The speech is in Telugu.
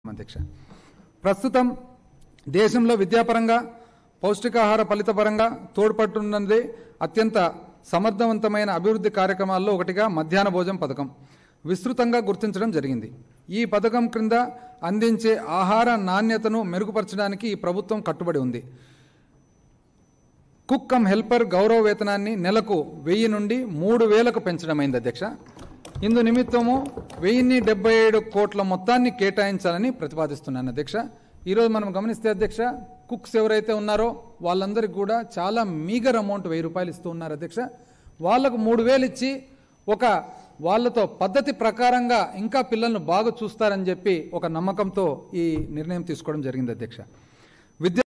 అధ్యక్ష, ప్రస్తుతం దేశంలో విద్యాపరంగా పౌష్టికాహార ఫలితపరంగా తోడ్పడుతున్నదే అత్యంత సమర్థవంతమైన అభివృద్ధి కార్యక్రమాల్లో ఒకటిగా మధ్యాహ్న భోజనం పథకం విస్తృతంగా గుర్తించడం జరిగింది. ఈ పథకం క్రింద అందించే ఆహార నాణ్యతను మెరుగుపరచడానికి ఈ ప్రభుత్వం కట్టుబడి ఉంది. కుక్ కమ్ హెల్పర్ గౌరవ వేతనాన్ని నెలకు 1000 నుండి 3000కు పెంచడమైంది అధ్యక్ష. ఇందు నిమిత్తము 1077 కోట్ల మొత్తాన్ని కేటాయించాలని ప్రతిపాదిస్తున్నాను అధ్యక్ష. ఈరోజు మనం గమనిస్తే అధ్యక్ష, కుక్స్ ఎవరైతే ఉన్నారో వాళ్ళందరికీ కూడా చాలా మీగర్ అమౌంట్ 1000 రూపాయలు ఇస్తూ ఉన్నారు అధ్యక్ష. వాళ్ళకు 3000 ఇచ్చి వాళ్ళతో పద్ధతి ప్రకారంగా ఇంకా పిల్లలను బాగా చూస్తారని చెప్పి ఒక నమ్మకంతో ఈ నిర్ణయం తీసుకోవడం జరిగింది అధ్యక్ష.